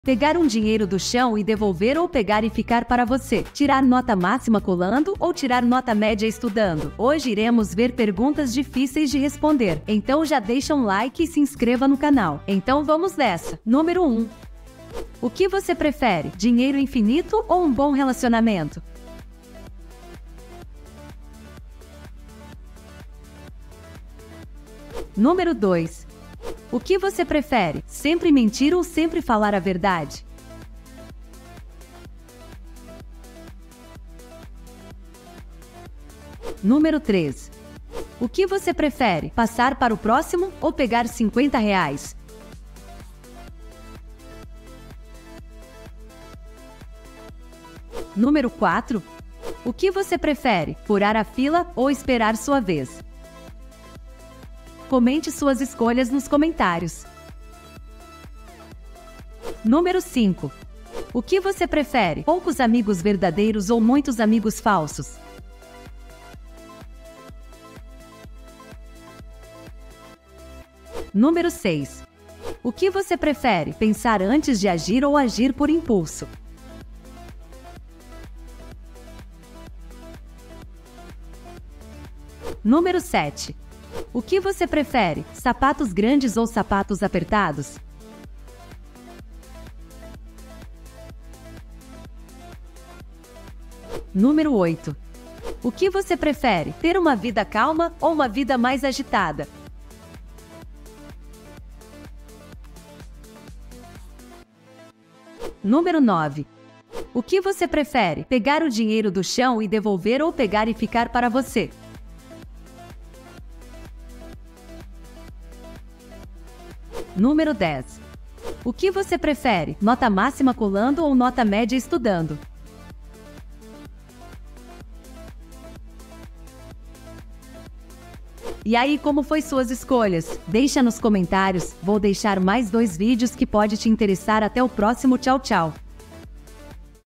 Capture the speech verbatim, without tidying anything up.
Pegar um dinheiro do chão e devolver ou pegar e ficar para você. Tirar nota máxima colando ou tirar nota média estudando. Hoje iremos ver perguntas difíceis de responder. Então já deixa um like e se inscreva no canal. Então vamos nessa. Número um. O que você prefere? Dinheiro infinito ou um bom relacionamento? Número dois. O que você prefere? Sempre mentir ou sempre falar a verdade? Número três. O que você prefere? Passar para o próximo ou pegar cinquenta reais? Número quatro. O que você prefere? Furar a fila ou esperar sua vez? Comente suas escolhas nos comentários. Número cinco. O que você prefere? Poucos amigos verdadeiros ou muitos amigos falsos? Número seis. O que você prefere? Pensar antes de agir ou agir por impulso? Número sete. O que você prefere? Sapatos grandes ou sapatos apertados? Número oito. O que você prefere? Ter uma vida calma ou uma vida mais agitada? Número nove. O que você prefere? Pegar o dinheiro do chão e devolver ou pegar e ficar para você? Número dez. O que você prefere? Nota máxima colando ou nota média estudando? E aí, como foi suas escolhas? Deixa nos comentários, vou deixar mais dois vídeos que pode te interessar. Até o próximo, tchau, tchau!